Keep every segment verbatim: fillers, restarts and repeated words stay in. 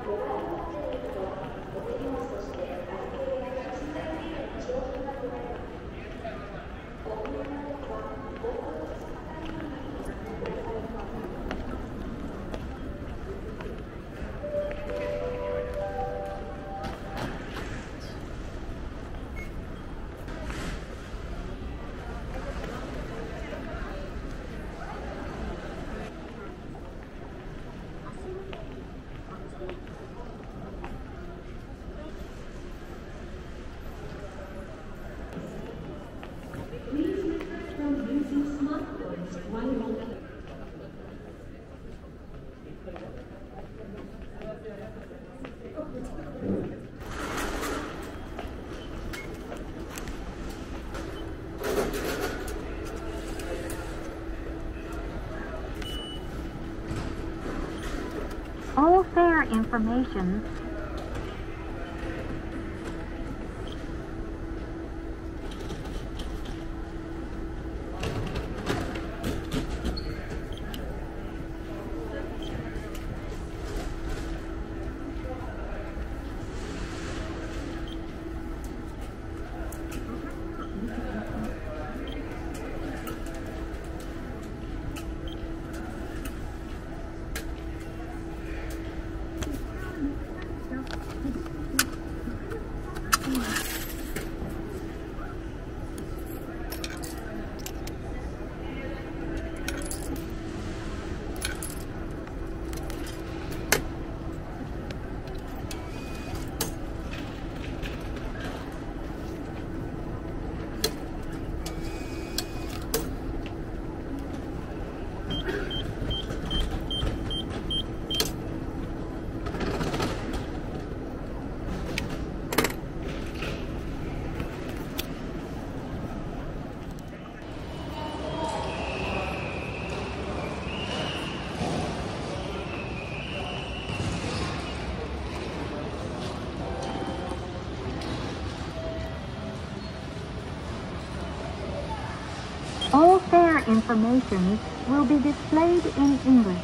All fare information All fare information will be displayed in English.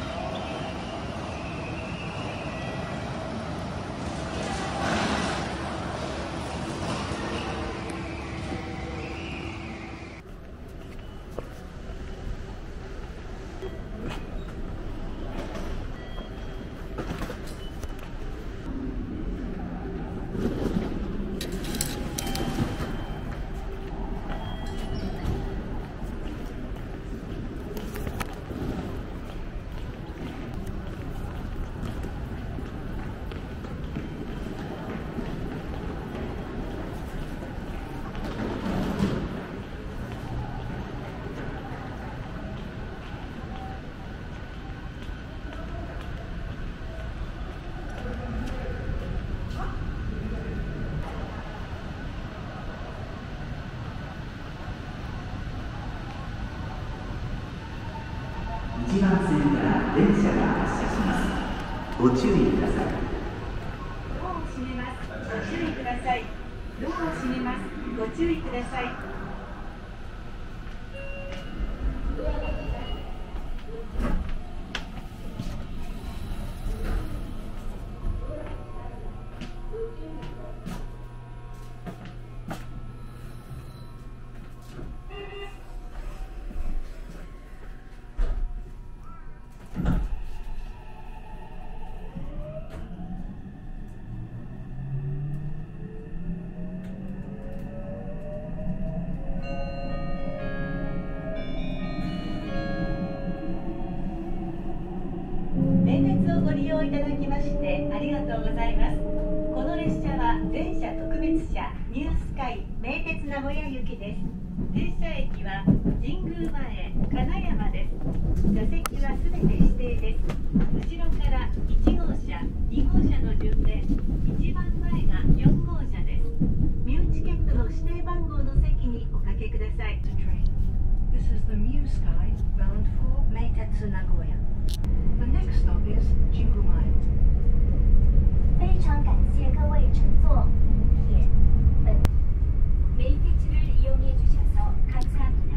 いちばん線から電車が発車します。ご注意ください。 ドアを閉めます。ご注意ください。ドアを閉めます。ご注意ください。ご利用いただきましてありがとうございます。この列車は全車特別車ニュースカイ名鉄名古屋行きです。停車駅は神宮前金山です。座席はすべて指定です。後ろからいち号車に号車の順で一番前がよん号車です。ミューチケットの指定番号の席におかけください。 This is the Mu Sky bound for 名鉄名古屋。The next stop is 神宮前。 非常感谢各位乘坐铁本메이트를 이용해 주셔서 감사합니다.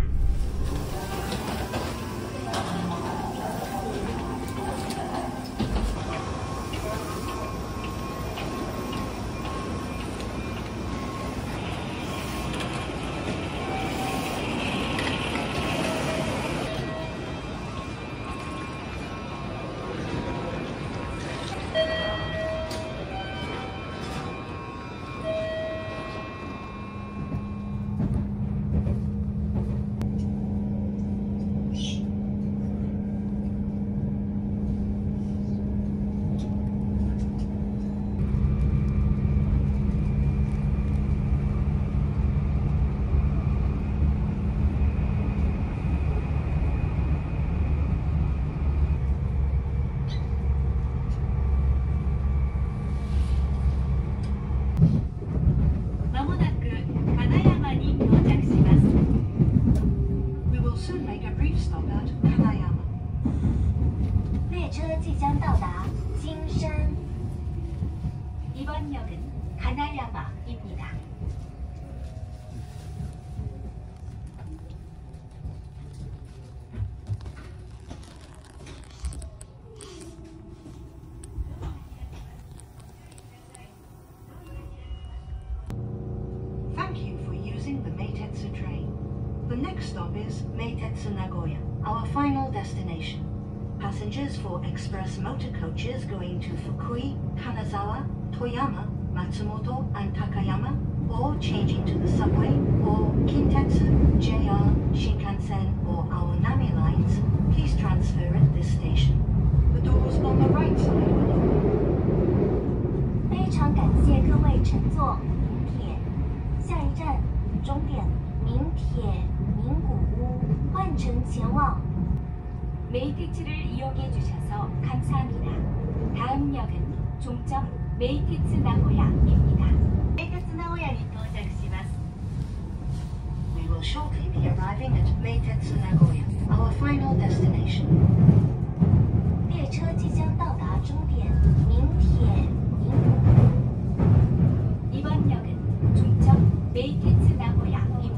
next stop is Meitetsu Nagoya, our final destination. Passengers for express motor coaches going to Fukui, Kanazawa, Toyama, Matsumoto, and Takayama, or changing to the subway or Kintetsu, J R, Shinkansen, or our Nami lines, please transfer at this station. The doors on the right side will open. 非常感谢各位乘坐名铁，下一站终点名铁名古屋，换乘前往。 메이티츠를 이용해 주셔서 감사합니다. 다음 역은 종점 메이티츠 나고야입니다. 메이테츠 나고야에 도착します. We will shortly be arriving at Meitetsu Nagoya, our final destination. 列车即将到达终点名铁名古屋。 이번 역은 종점 메이티츠 나고야입니다.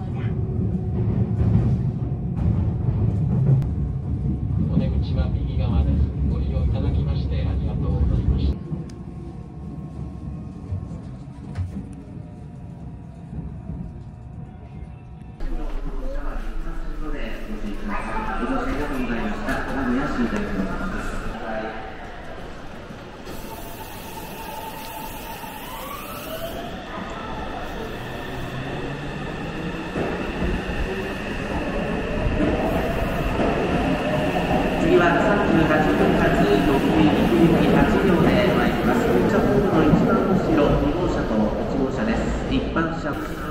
お出口は右側です。ご利用いただきましてありがとうございました。 次はさんじゅうはちふん発特急いち行きはち両で参ります。車ホームの一番後ろに号車といち号車です。一般車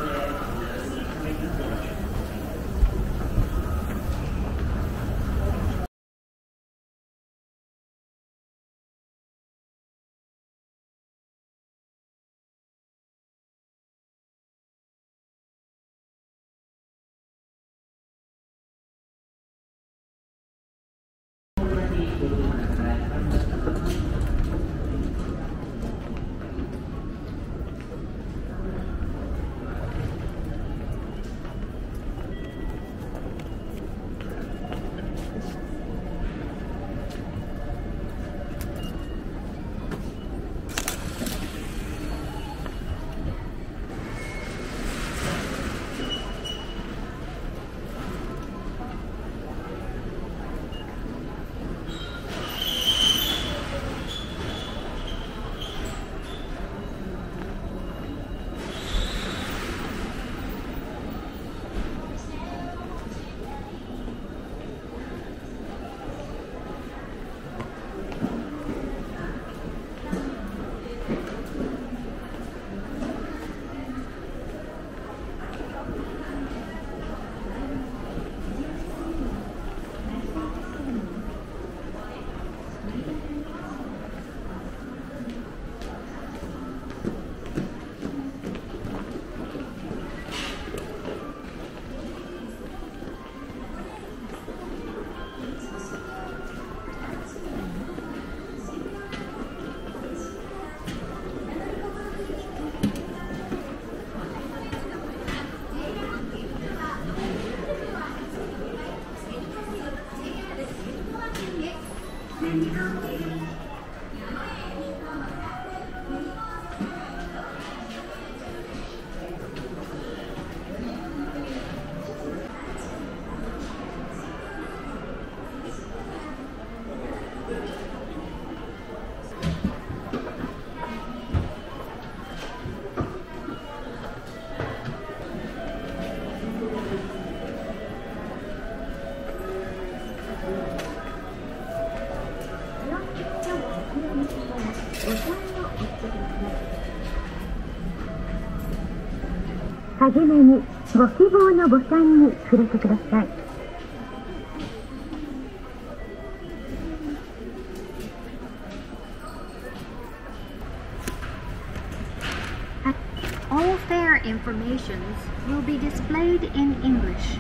はじめにご希望のボタンに触れてください。All fare informations will be displayed in English.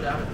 である